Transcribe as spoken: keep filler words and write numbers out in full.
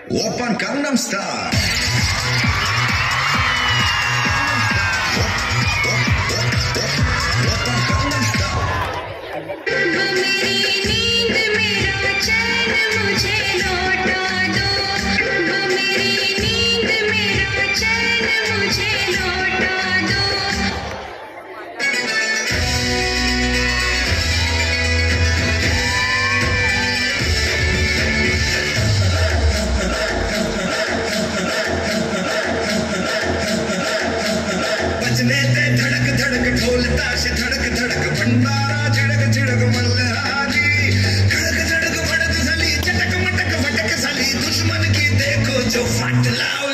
Oppan Gangnam Style. धड़क धड़क ढोल ताश धड़क धड़क भंडारा झड़क झड़क मल्हारी धड़क धड़क भड़क साली चटक मटक भटक साली दुश्मन की देखो जो फट लाओ